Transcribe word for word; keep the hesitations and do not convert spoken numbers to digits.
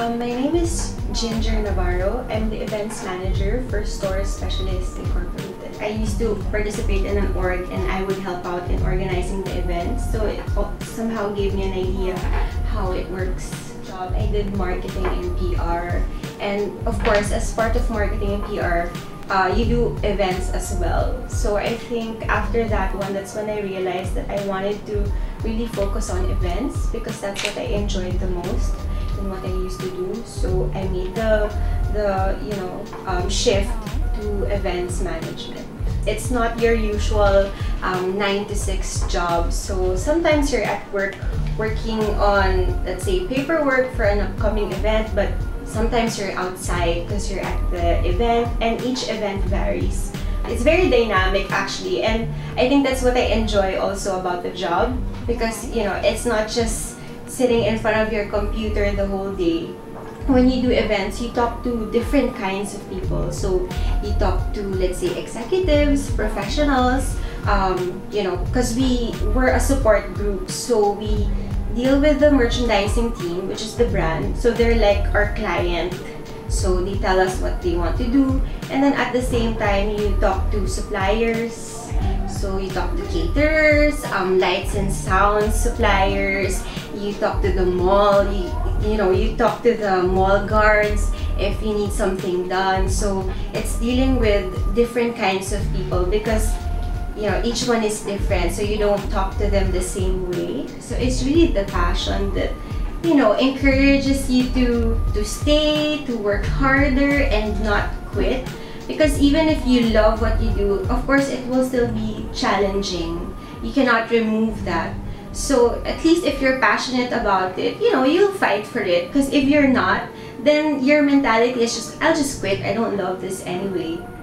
Um, my name is Ginger Navarro. I'm the events manager for Store Specialist Incorporated. I used to participate in an org and I would help out in organizing the events. So it somehow gave me an idea how it works. I did marketing and P R. And of course, as part of marketing and P R, uh, you do events as well. So I think after that one, that's when I realized that I wanted to really focus on events because that's what I enjoyed the most and what I used to do. So I made the, the you know, um, shift to events management. It's not your usual um, nine to six job. So sometimes you're at work working on, let's say, paperwork for an upcoming event, but sometimes you're outside because you're at the event, and each event varies. It's very dynamic actually, and I think that's what I enjoy also about the job because, you know, it's not just sitting in front of your computer the whole day. When you do events, you talk to different kinds of people. So you talk to, let's say, executives, professionals, um, you know, because we we're a support group, so we deal with the merchandising team, which is the brand. So they're like our client. So they tell us what they want to do, and then at the same time, you talk to suppliers. So you talk to caterers, um, lights and sound suppliers. You talk to the mall. You, you know, you talk to the mall guards if you need something done. So it's dealing with different kinds of people because, you know, each one is different. So you don't talk to them the same way. So it's really the passion that, you know, encourages you to to stay, to work harder and not quit. Because even if you love what you do, of course it will still be challenging. You cannot remove that. So at least if you're passionate about it, you know, you'll fight for it. Because if you're not, then your mentality is just, I'll just quit. I don't love this anyway.